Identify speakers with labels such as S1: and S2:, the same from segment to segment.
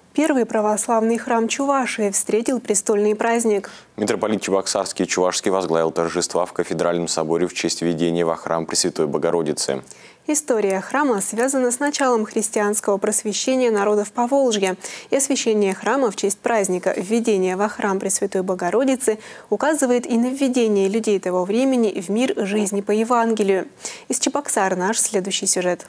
S1: Первый православный храм Чувашии встретил престольный праздник.
S2: Митрополит Чебоксарский и Чувашский возглавил торжества в кафедральном соборе в честь введения во храм Пресвятой Богородицы.
S1: История храма связана с началом христианского просвещения народов Поволжья. И освящение храма в честь праздника введения во храм Пресвятой Богородицы указывает и на введение людей того времени в мир жизни по Евангелию. Из Чебоксар наш следующий сюжет.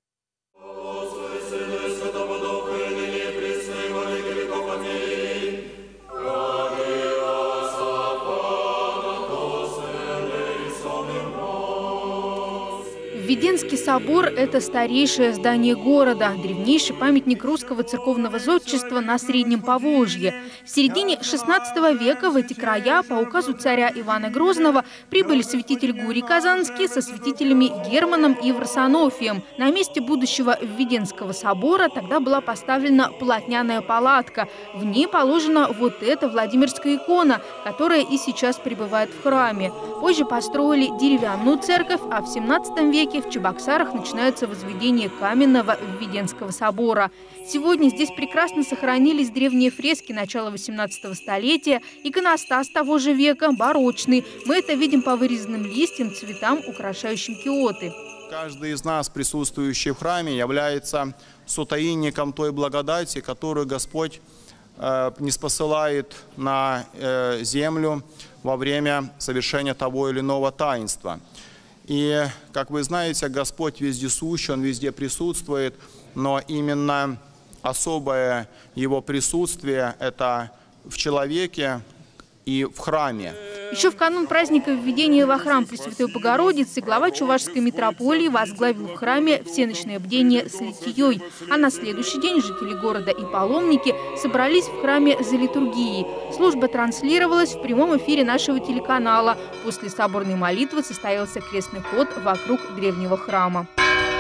S3: Введенский собор – это старейшее здание города, древнейший памятник русского церковного зодчества на Среднем Поволжье. В середине XVI века в эти края по указу царя Ивана Грозного прибыли святитель Гурий Казанский со святителями Германом и Варсонофием. На месте будущего Введенского собора тогда была поставлена полотняная палатка. В ней положена вот эта Владимирская икона, которая и сейчас пребывает в храме. Позже построили деревянную церковь, а в XVII веке в Чебоксарах начинается возведение каменного Введенского собора. Сегодня здесь прекрасно сохранились древние фрески начала XVIII столетия, иконостас того же века, барочный. Мы это видим по вырезанным листьям, цветам, украшающим киоты.
S4: Каждый из нас, присутствующий в храме, является сотаинником той благодати, которую Господь ниспосылает на землю во время совершения того или иного таинства. И, как вы знаете, Господь вездесущ, Он везде присутствует, но именно особое Его присутствие – это в человеке и в храме.
S3: Еще в канун праздника введения во храм Пресвятой Богородицы глава Чувашской митрополии возглавил в храме всеночное бдение с литией. А на следующий день жители города и паломники собрались в храме за литургией. Служба транслировалась в прямом эфире нашего телеканала. После соборной молитвы состоялся крестный ход вокруг древнего храма.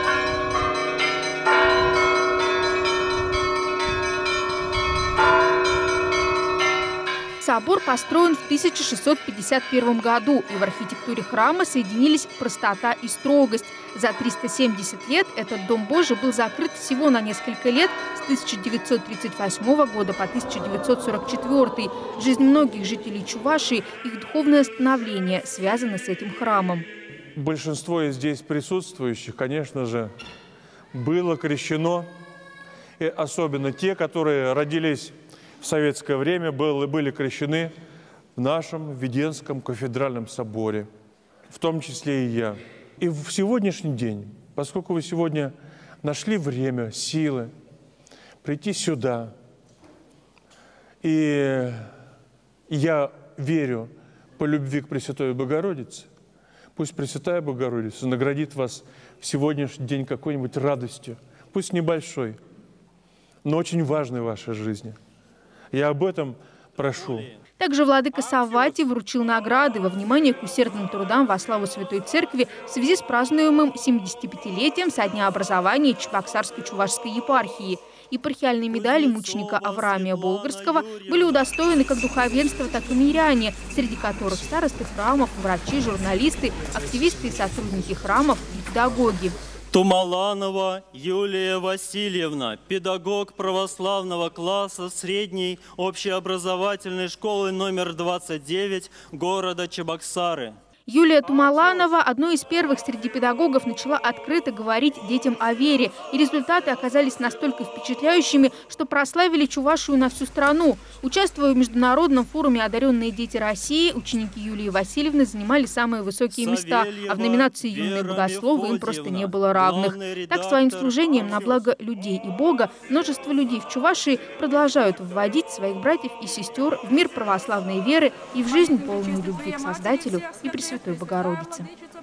S3: Собор построен в 1651 году, и в архитектуре храма соединились простота и строгость. За 370 лет этот Дом Божий был закрыт всего на несколько лет, с 1938 года по 1944. Жизнь многих жителей Чувашии, их духовное становление связано с этим храмом.
S5: Большинство из здесь присутствующих, конечно же, было крещено, и особенно те, которые родились в советское время, были крещены в нашем Введенском кафедральном соборе, в том числе и я. И в сегодняшний день, поскольку вы сегодня нашли время, силы прийти сюда, и я верю по любви к Пресвятой Богородице, пусть Пресвятая Богородица наградит вас в сегодняшний день какой-нибудь радостью, пусть небольшой, но очень важной в вашей жизни. Я об этом прошу.
S3: Также владыка Савватий вручил награды во внимание к усердным трудам во славу Святой Церкви в связи с празднуемым 75-летием со дня образования Чебоксарской Чувашской епархии. Епархиальные медали мученика Авраамия Болгарского были удостоены как духовенство, так и миряне, среди которых старосты храмов, врачи, журналисты, активисты и сотрудники храмов и педагоги.
S6: Тумаланова Юлия Васильевна, педагог православного класса средней общеобразовательной школы номер 29 города Чебоксары.
S3: Юлия Тумаланова одной из первых среди педагогов начала открыто говорить детям о вере. И результаты оказались настолько впечатляющими, что прославили Чувашию на всю страну. Участвуя в международном форуме «Одаренные дети России», ученики Юлии Васильевны занимали самые высокие места, а в номинации «Юные богословы» им просто не было равных. Так, своим служением на благо людей и Бога множество людей в Чувашии продолжают вводить своих братьев и сестер в мир православной веры и в жизнь полную любви к Создателю и Пресвятой Богородице.